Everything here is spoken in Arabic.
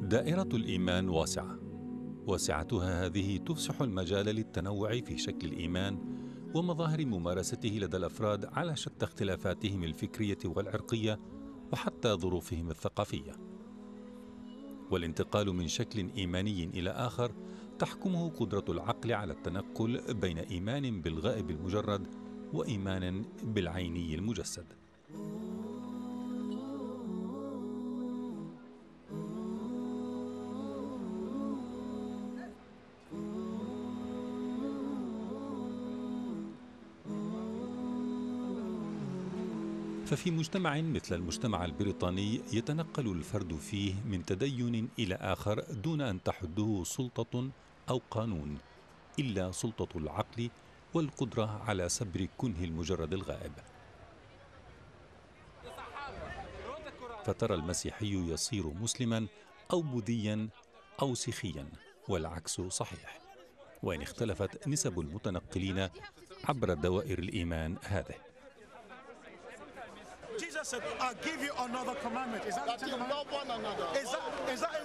دائرة الإيمان واسعة، واسعتها هذه تفسح المجال للتنوع في شكل الإيمان ومظاهر ممارسته لدى الأفراد على شتى اختلافاتهم الفكرية والعرقية وحتى ظروفهم الثقافية. والانتقال من شكل إيماني إلى آخر تحكمه قدرة العقل على التنقل بين إيمان بالغائب المجرد وإيمان بالعيني المجسد. ففي مجتمع مثل المجتمع البريطاني يتنقل الفرد فيه من تدين إلى آخر دون أن تحده سلطة أو قانون، إلا سلطة العقل والقدرة على سبر كنه المجرد الغائب. فترى المسيحي يصير مسلما أو بوذيا أو سيخيا، والعكس صحيح، وإن اختلفت نسب المتنقلين عبر دوائر الإيمان هذه. Jesus said, I'll give you another commandment. Is that the Ten Commandments?